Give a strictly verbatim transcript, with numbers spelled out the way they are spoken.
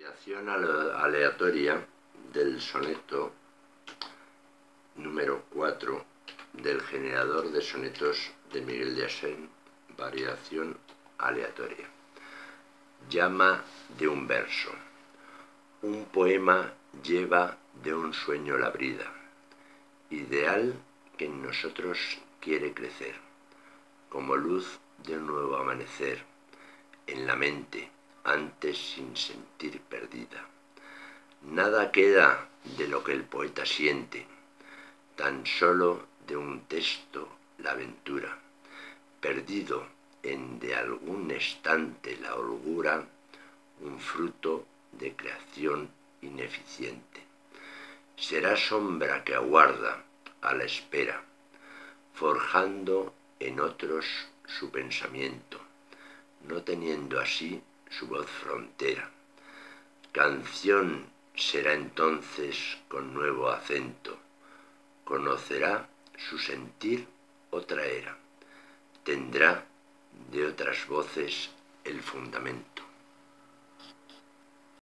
Variación aleatoria del soneto número cuatro del generador de sonetos de Miguel de Asén, variación aleatoria. Llama de un verso. Un poema lleva de un sueño la brida, ideal que en nosotros quiere crecer, como luz de un nuevo amanecer, en la mente, antes sin sentir perdida. Nada queda de lo que el poeta siente, tan solo de un texto la aventura, perdido en de algún estante la holgura, un fruto de creación ineficiente. Será sombra que aguarda a la espera, forjando en otros su pensamiento, no teniendo así su voz frontera. Canción será entonces con nuevo acento, conocerá su sentir otra era, tendrá de otras voces el fundamento.